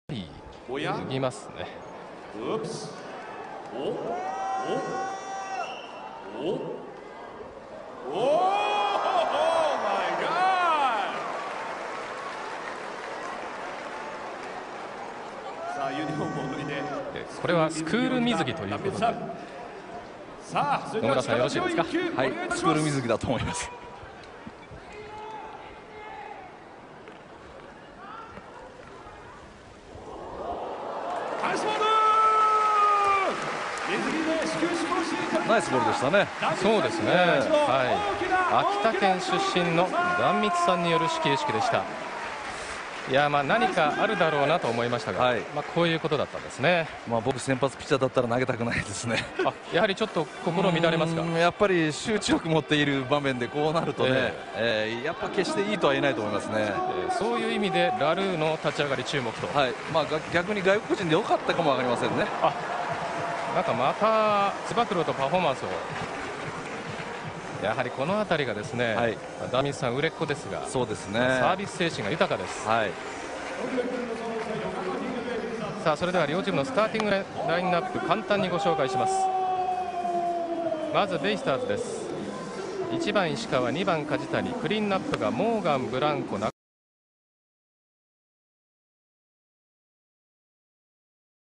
過ぎますね。これはスクール水着ということで、野村さんよろしいですか？ はい、スクール水着だと思います。ナイスボールでしたね。 そうですね、秋田県出身の壇蜜さんによる始球式でした。いや、何かあるだろうなと思いましたが、こういうことだったんですね。 僕先発ピッチャーだったら投げたくないですね。 やはりちょっと心乱れますか？ やっぱり集中力持っている場面でこうなるとね、やっぱ決していいとは言えないと思いますね。 そういう意味でラルーの立ち上がり注目と、 逆に外国人で良かったかもわかりませんね。 なんかまたつば九郎とパフォーマンスを、やはりこの辺りがですね、壇蜜さん売れっ子ですが、 そうですね、 サービス精神が豊かです。さあ、それでは両チームのスターティングラインナップ簡単にご紹介します。まずベイスターズです。1番石川、2番梶谷、クリーンナップがモーガン、ブランコ、